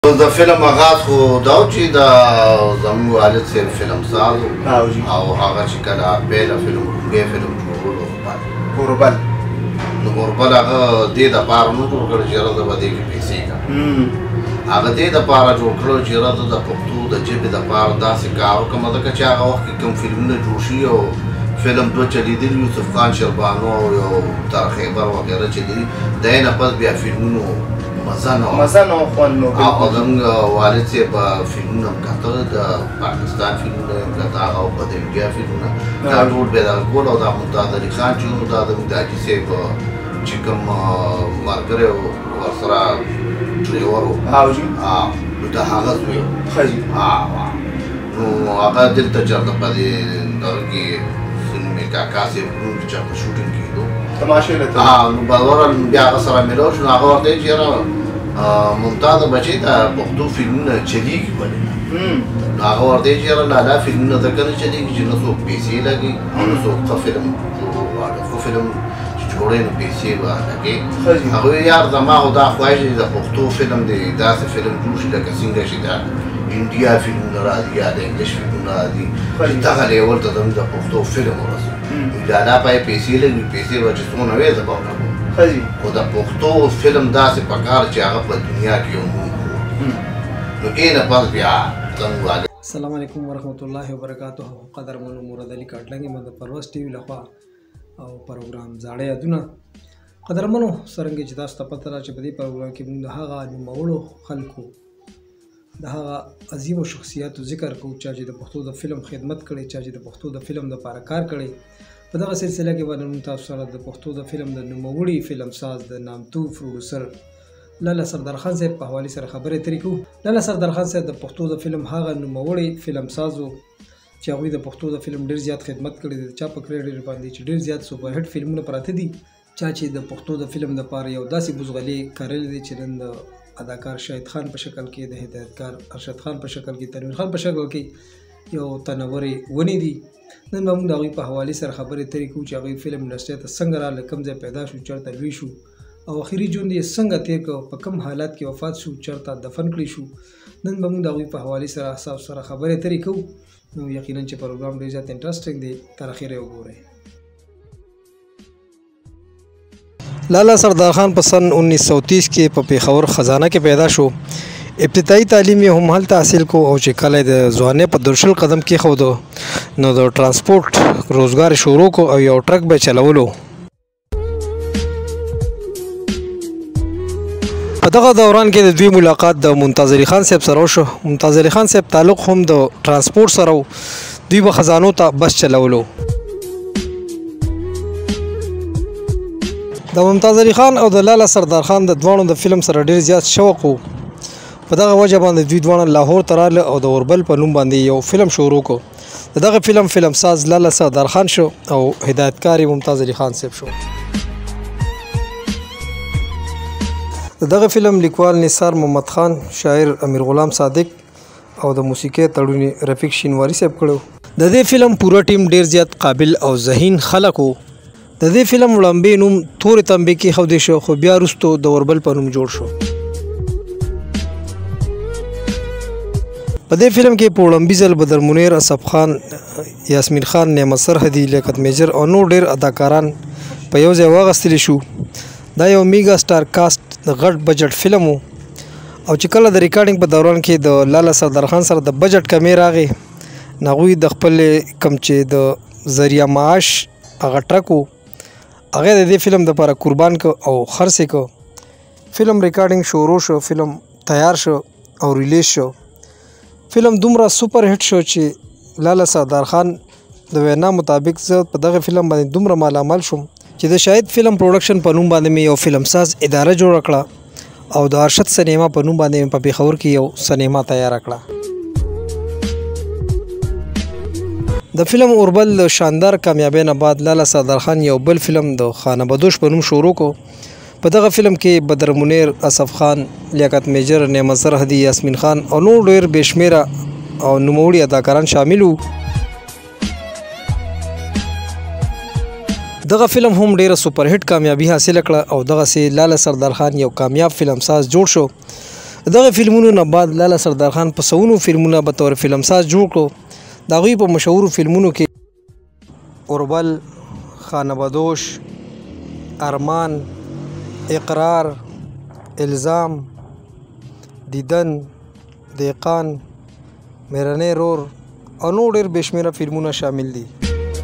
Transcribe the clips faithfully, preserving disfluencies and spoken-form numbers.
د فلم آغاز خو دا و چې د زموږ والد صاحب فلم ساز او هغه چې کله پیله فلم کومګی فلم جوړولو غوربل نو غوربل هغه دې دپاره نه جوړ کړی چې یاره زه به دې کې پیسې کړم هغه دې دپاره جوړ کړی چې یاره زه د پښتو د ژبې دپاره داسې کار وکړم ځکه چې هغه وخت کې کوم فلمونه جوړ شي او فلم دوه چلیدلي یوسف خان شربانو او یو تر خیبر وغیره چلیدلي د هغې نه پس بیا فلمونو مزه نه مزه نه خوند نو او زموږ والد صاحب فلمونه هم کتل د پاکستان فلمونه هم کتل او په د انډیا فلمونه دا ټول بیا دغه کول او دا ممتاز علي خان چې نو دا زموږ د حاجي صاحب چې کوم ملګری و ورسره ډریور و نو د هغه زوی و نو هغه دلته چېرته په دې دغه کې سینمې کاکا صاحب روم کې چېرته شوټینګ کېدو تماشې له نو بلوره بیا هغه سره میلاو شو نو هغه ورته ویل چې یاره ممتازه بچی دا پښتو فلمونه چلیږي ولې نو هغه ورته ویل چې یاره لالا فلمونه ځکه نه چلیږي چې نه څوک پیسې لګي او نه څوک ښه فلم غواړي خو فلم چې جوړوي نو پیسې به لګي هغه ویل یار زما خو دا خواهش دی د پښتو فلم دی داسې فلم جوړ شي لکه څنګه چې دا انډیا فلمونه راځي یا د انګلیش فلمونه راځي چې دغه لیول ته زموږ د پښتو فلم ورسوي لالا پای پیسې لګي پیسې به چې څومره وي زه به ورکوم خو د پښتو فلم داسې پکار چې هغه په دنیا کې یو نوم نو یې نه پس بیا زموږ والد السلام علیکم ورحمۃ اللہ وبرکاتہ قدرمنو مراد علي کاټلنګ یم د پرواز ټي وي لخوا او پروګرام زاړه یادونه قدرمنو څرنګه چې تاسو ته پته را چې په دې پروګرام کې موږ د هغه نوموړو خلکو د هغه عظیمو شخصیاتو ذکر کوو چا چې د پښتو د فلم خدمت کړی چا چې د پښتو د فلم دپاره کار کړی په دغه سلسله کې به نن تاسو سره د پښتو د فلم د نوموړي فلم ساز د نامتو پروډوسر لالا سردار خان صاحب په حوالې سره خبرې اترې کوو لالا سردار خان صاحب د پښتو د فلم هغه نوموړی فلم ساز و چې هغوی د پښتو د فلم ډېر زیات خدمت کړی دی چا په کریډټ باندې چې ډېر زیات سوپرهټ فلمونه پراته دي چا چې د پښتو د فلم دپاره یو داسې بوزغلې کرلی دی چې نن د اداکار شاهد خان په شکل کې د هدایتکار ارشد خان په شکل کې تنویر خان په شکل کې یو تنورې ونې دي نن به موږ د هغوی په حوالې سره خبرې اترې کوو چې هغوی فلم انډسټرۍ ته څنګه راغله کوم ځای پیدا شو چېرته لوی شو او اخري ژوند یې څنګه تېر کړ په کوم حالات کې وفات شو چېرته دفن کړی شو نن به موږ د هغوی په حوالې سره تاسو سره خبرې اترې کوو نو یقینا چې پروګرام ډېر زیات انټرسټینګ دی تر اخره یې وګورئ لالا سردار خان په سن انیس سو تیس کې په پېښور خزانه کې پیدا شو ابتدایي تعلیم یې هم هلته حاصل کو او چې کله د ځوانۍ په درشل قدم کېښودو نو د ټرانسپورټ روزګار شروع کو او یو ټرک به چلولو په دغه دوران کې د دوی ملاقات د ممتاز علي خان صاحب سره وشو ممتاز علي خان صاحب تعلق هم د ټرانسپورټ سره و دوی به خزانو ته بس چلولو د ممتاز علي خان او د لالا سردار خان د دواړو د فلم سره ډېر زیات شوق و په دغه وجه باندې دوی دواړه لاهور ته راغله او د اوربل په نوم باندې یو فلم شروع کړ د دغه فلم فلم ساز لالا سردار خان شو او هدایتکار یې ممتاز علي خان صاحب شو د دغه فلم لیکوال نثار محمد خان شاعر امیر غلام صادق او د موسیقۍ تړونی رفیق شینواری صاحب کړو د دې فلم پوره ټیم ډېر زیات قابل او ذهین خلک و د دې فلم وړاندې نوم تورې تنبې کېښودی شو خو بیا وروستو د اوربل په نوم جوړ شو په دې فلم کې په وړاندې ځل بدر منیر اصف خان یاسمین خان نعمت سرحدي لیاقت میجر او نور ډېر اداکاران په یو ځای واغستلی شو دا یو میګا سټار کاسټ د غټ بجټ فلم و او چې کله د ریکارډینګ په دوران کې د لالا سردار خان سره د بجټ کمې راغې نو هغوی د خپل کم چې د ذریعه معاش هغه ټرک و هغه د دې فلم دپاره قربان کو او خرڅ کو فلم ریکارډینګ شروع شو فلم تیار شو او ریلیز شو فلم دومره سوپر هټ شو چې لالا سردار خان د وینا مطابق زه په دغه فلم باندې دومره مالامال شوم چې د شاهد فلم پروډکشن په نوم باندې مې یو فلم ساز اداره جوړه کړه او د ارشد سینما په نوم باندې په پېښور کې یو سینما تیاره کړه د فلم اوربل د شاندار کامیابۍ نه بعد لالا سردار خان یو بل فلم د خانه بدوش په نوم شروع کو په دغه فلم کې بدر منیر اصف خان لیاقت میجر نعمت سرحدي یاسمین خان او نور ډېر بې شمېره او نوموړي اداکاران شامل وو دغه فلم هم ډیره سپر هټ کامیابی حاصل کړه او دغه سي لالا سردار خان یو کامیاب فلم ساز جوړ شو دغه فلمونو نه بعد لالا سردار خان په سونو فلمونه به طور فلم ساز جوړ کړو د هغوی په مشهورو فلمونو کې اوربل، خانه بدوش، ارمان، اقرار، الزام، دیدن، دیقان، میرنی رور او نور ډېر بېشمېره فلمونه شامل دي.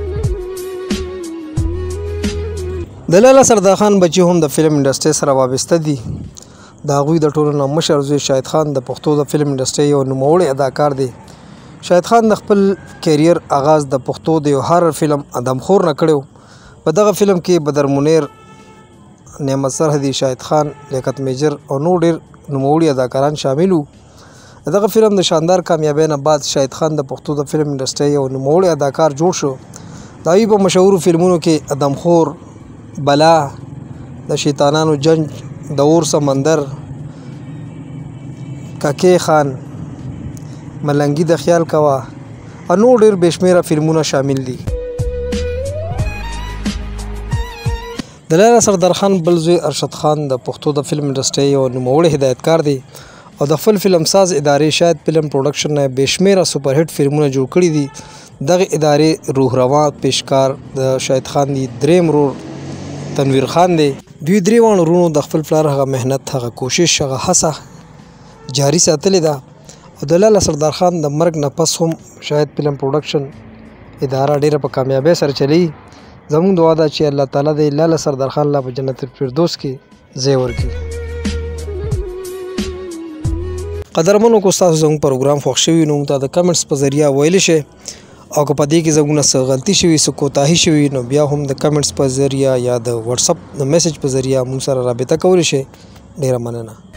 د لالا سردار خان بچي هم د فلم انډسټرۍ سره وابسته دي. د هغوی د ټولو نه مشر زوی شاهد خان د پښتو د فلم انډسټرۍ یو نوموړی اداکار دی. شاهد خان د خپل کیریر آغاز د پښتو د یو هارر فلم ادمخور نه کړی. په دغه فلم کې بدر منیر، نعمت سرحدي، شاهد خان، لیاقت میجر او نور ډېر نوموړي اداکاران شامل وو. دغه فلم د شاندار کامیابۍ نه بعد شاهد خان د پښتو د فلم انډسټرۍ یو نوموړی اداکار جوړ شو. د هغوی په مشهورو فلمونو کې ادمخور، بلا، د شیطانانو جنج، د اور سمندر، کاکې خان، ملنګي د خیال کوا او نور ډېر بېشمېره فلمونه شامل دي. د لالا سردار خان بل زوی ارشد خان د پښتو د فلم انډسټرۍ یو نوموړی هدایتکار دی او د خپل فلم ساز ادارې شاید فلم پروډکشن نه بېشمېره سوپر هټ فلمونه جوړ کړي دي. دغه ادارې روح رواں، پیشکار د شاهد خان دی، دریم رور تنویر خان دی. دوی درې واړو وروڼو د خپل پلار هغه محنت، هغه کوشش، هغه هڅه جاري ساتلې ده او د لالا سردار خان د مرګ نه پس هم شاید فلم پروډکشن اداره ډېره په کامیابۍ سره چلی. زموږ دعا ده چې الله تعالی د لالا سردار خان لا په جنت الفردوس کې ځای ورکړي. قدرمنو کو ستاسو زموږ پروګرام خوښ شوي نو موږ ته د کمنټس په ذریعه ویلی شئ او که په دې کې زموږ نه څه غلطي شوي، څه کوتاهي شوي، نو بیا هم د کمنټس په ذریعه یا د وټساپ د میسج په ذریعه موږ سره رابطه کولی شئ. ډېره مننه.